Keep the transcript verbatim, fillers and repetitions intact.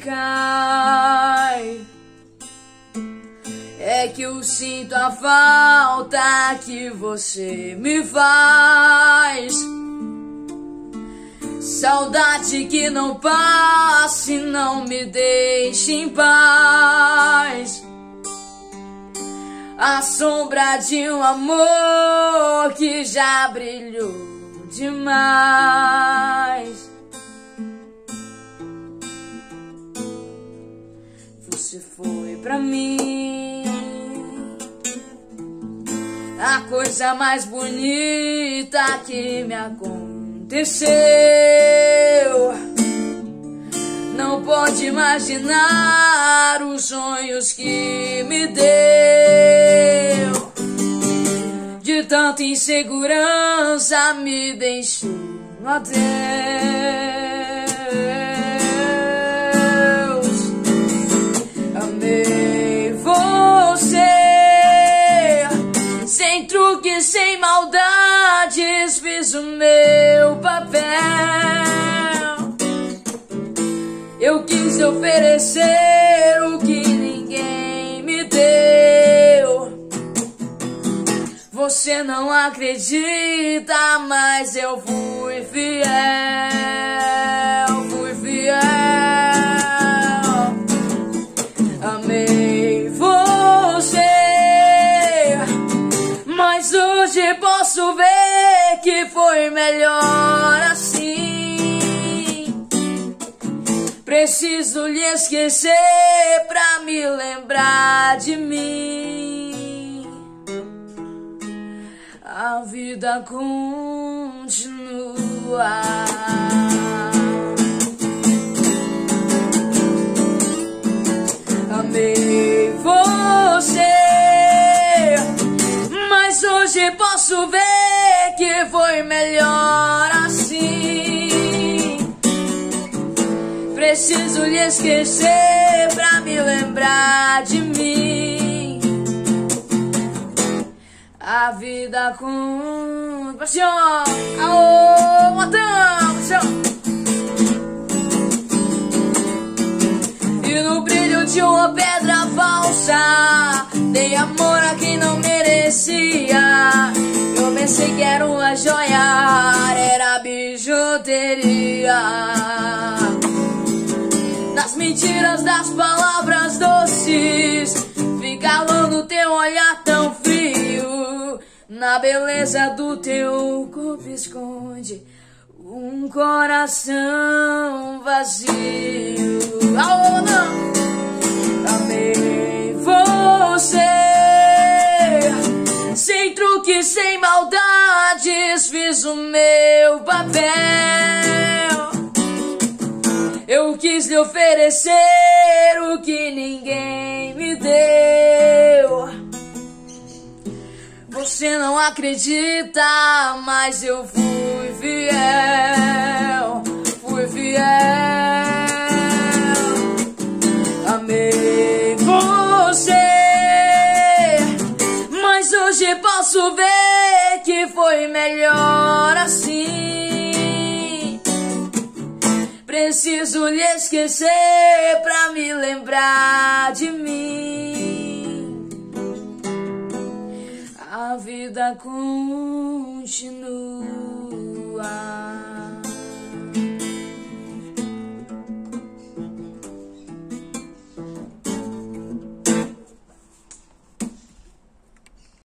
cai. É que eu sinto a falta que você me faz. Saudade que não passe, não me deixe em paz. A sombra de um amor que já brilhou demais. Você foi pra mim a coisa mais bonita que me aconteceu. Não pode imaginar os sonhos que me deu. De tanta insegurança me deixou adeus. Amei você, sem truque, sem maldades, fiz o meu papel. Eu quis te oferecer o que ninguém me deu. Você não acredita, mas eu fui fiel, fui fiel. Amei você, mas hoje posso ver que foi melhor assim. Preciso lhe esquecer pra me lembrar de mim. A vida continua. Amei você, mas hoje posso ver que foi melhor assim. Preciso lhe esquecer pra me lembrar de mim. A vida com... Assim, ó. Aô, matão, assim, ó. E no brilho de uma pedra falsa dei amor a quem não merecia. Eu pensei que era uma joia, era bijuteria. Nas mentiras das palavras doces, vi calor no teu olhar tão frio. Na beleza do teu corpo esconde um coração vazio. Alô, não! Amei você, sem truque, sem maldades, fiz o meu papel. Eu quis lhe oferecer o que ninguém me deu. Você não acredita, mas eu fui fiel, fui fiel. Amei você, mas hoje posso ver que foi melhor assim. Preciso lhe esquecer pra me lembrar de mim. A vida continua.